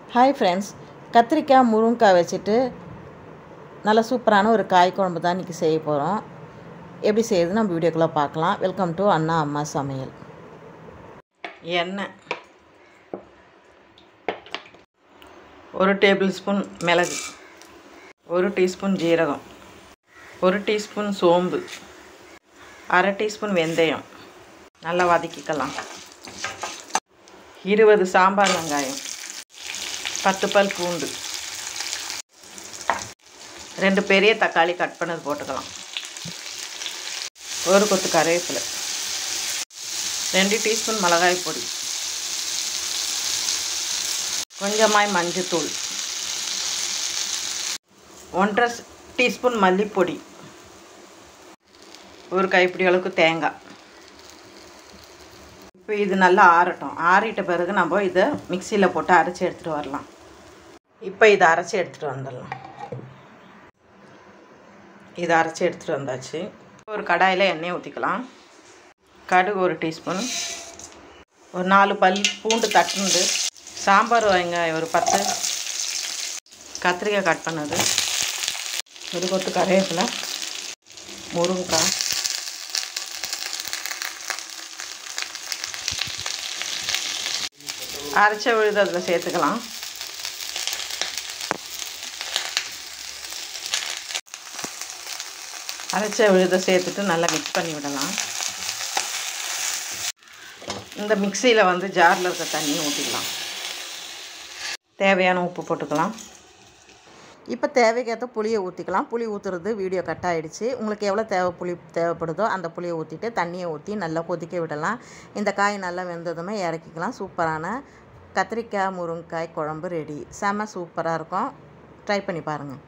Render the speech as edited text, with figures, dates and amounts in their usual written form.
Hi friends, கத்திரிக்காய் முருங்கைக்காய் வச்சுட்டு நல்ல சூப்பரான ஒரு காய் குழம்பு தான் இன்றைக்கி செய்ய போகிறோம். எப்படி செய்யுது நம்ம வீடியோக்குள்ளே பார்க்கலாம். வெல்கம் டு அண்ணா அம்மா சமையல். எண்ணெய் 1 டேபிள் ஸ்பூன் மிளகு, 1 டீஸ்பூன் ஜீரகம், 1 டீஸ்பூன் சோம்பு, 1/2 டீஸ்பூன் வெந்தயம் நல்லா வதக்கிக்கலாம். 20 சாம்பார் வெங்காயம், 10 பல் பூண்டு, 2 பெரிய தக்காளி கட் பண்ணது போட்டுக்கலாம். 1 கொத்து கருவேப்பிலை, 2 டீஸ்பூன் மிளகாய் பொடி, கொஞ்சமாய் மஞ்சத்தூள், 1/2 டீஸ்பூன் மல்லிப்பொடி, 1 கைப்பிடி அளவுக்கு தேங்காய். இப்போ இது நல்லா ஆறட்டும். ஆறிட்ட பிறகு நம்ம இதை மிக்சியில் போட்டு அரைச்சி எடுத்துகிட்டு வரலாம். இப்போ இதை அரைச்சி எடுத்துகிட்டு வந்துடலாம். இதை அரைச்சி எடுத்துகிட்டு வந்தாச்சு. ஒரு கடாயில் எண்ணெய் ஊற்றிக்கலாம். கடுகு 1 டீஸ்பூன், ஒரு 4 பல் பூண்டு தட்டுண்டு, சாம்பார் வெங்காயம் ஒரு 10, கத்திரிக்காய் கட் பண்ணது, 1 கொத்து கருவேப்பிலை, முருங்கைக்காய், அரைச்ச விழுது அதில் சேர்த்துக்கலாம். அரைச்ச விழுதை சேர்த்துட்டு நல்லா மிக்ஸ் பண்ணி விடலாம். இந்த மிக்சியில் ஜாரில் இருக்க தண்ணியை ஊற்றிக்கலாம். தேவையான உப்பு போட்டுக்கலாம். இப்போ தேவைக்கேற்ற புளியை ஊற்றிக்கலாம். புளி ஊற்றுறது வீடியோ கட் ஆகிடுச்சு. உங்களுக்கு எவ்வளோ புளி தேவைப்படுதோ அந்த புளியை ஊற்றிட்டு தண்ணியை ஊற்றி நல்லா கொதிக்க விடலாம். இந்த காய் நல்லா வெந்ததுமே இறக்கிக்கலாம். சூப்பரான கத்திரிக்காய் முருங்கைக்காய் குழம்பு ரெடி. செம்ம சூப்பராக இருக்கும். ட்ரை பண்ணி பாருங்கள்.